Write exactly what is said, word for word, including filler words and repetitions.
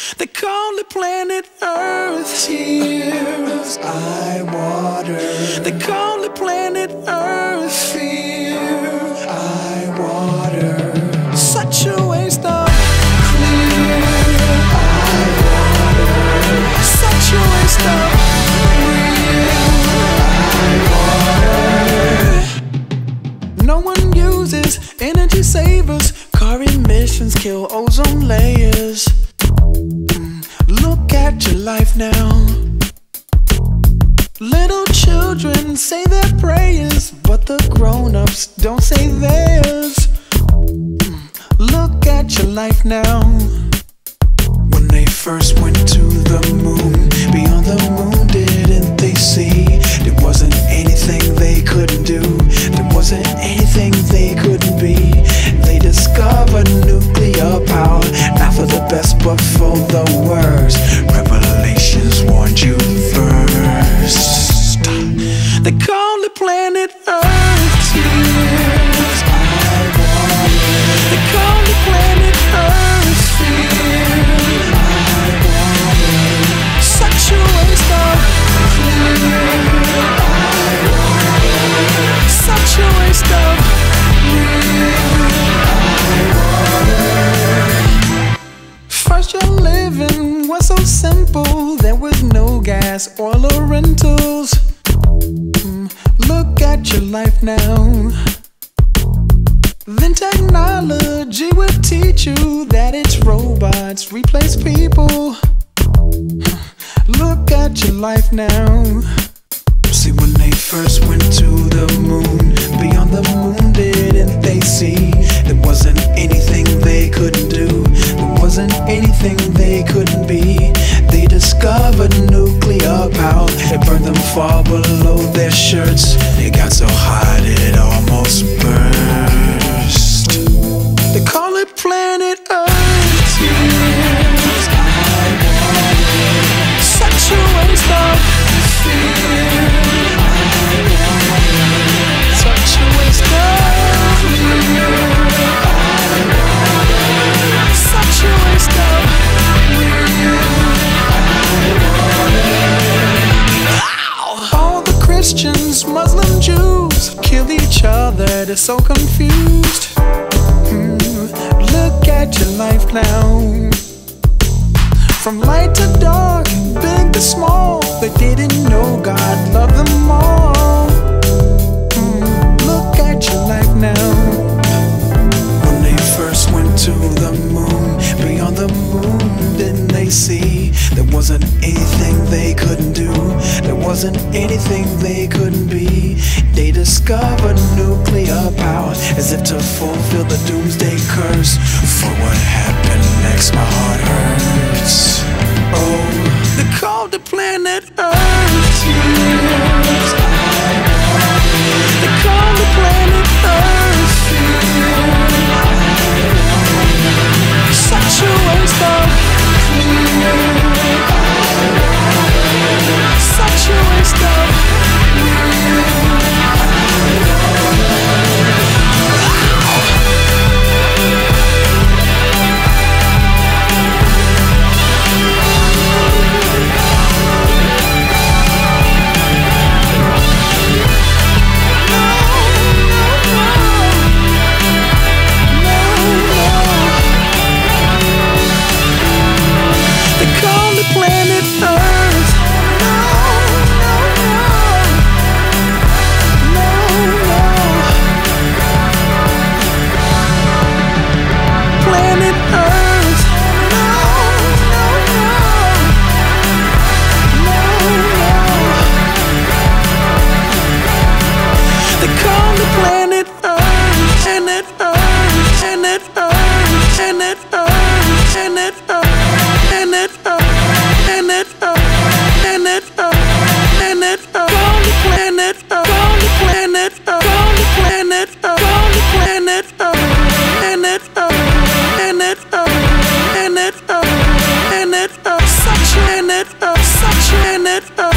They call it planet Earth. Tears I water. They call it planet Earth. Fear I water. Such a waste of Clear I water. such a waste of real I water. No one uses energy savers. Car emissions kill ozone layers. Mm, look at your life now. Little children say their prayers, but the grown-ups don't say theirs. Mm, look at your life now. When they first went to the moon, beyond the moon, didn't they see there wasn't anything they couldn't do? There wasn't anything they couldn't be. They discovered nuclear power, not for the best but for the worst. Revelations warned you first. They call it planet Earth. Tears I water. They call it planet Earth. Fear I water. Such a waste of such a waste of First your living was so simple. There was no gas, oil or rentals. Mm, look at your life now. Then technology would teach you that it's robots replace people. Look at your life now. See, when they first went to the moon, beyond the moon, didn't they see there wasn't anything they couldn't do? There wasn't anything they couldn't be. They discovered nuclear power. It burned them far below their shirts. It got so hot it almost burst. They call it planet Earth. Tears I water. Such a waste of Fear I water. such a waste of such a waste of all the Christians, Muslim, Jews kill each other. They're so confused. Hmm, look at your life now. From light to dark, big to small, they didn't know God loved them all. Hmm, look at your life now. When they first went to the moon, beyond the moon, didn't they see there wasn't anything they couldn't do? There wasn't anything they couldn't be. They discovered nuclear power as if to fulfill the doomsday curse. For what happened next, my heart hurts. Oh, they called the planet Earth. Tears I water. They called the planet Earth. Such a waste of such a waste of planet Earth. No, no, no, no, no. Planet Earth. No, no, no, no, no. They call it planet Earth, planet Earth, planet Earth, planet Earth, planet Earth, planet Earth. Planet Earth, planet Earth, planet Earth, call it planet Earth, call it planet Earth, call it planet Earth, call it planet Earth, planet Earth, planet Earth, planet Earth, planet Earth, such planet Earth, such planet Earth.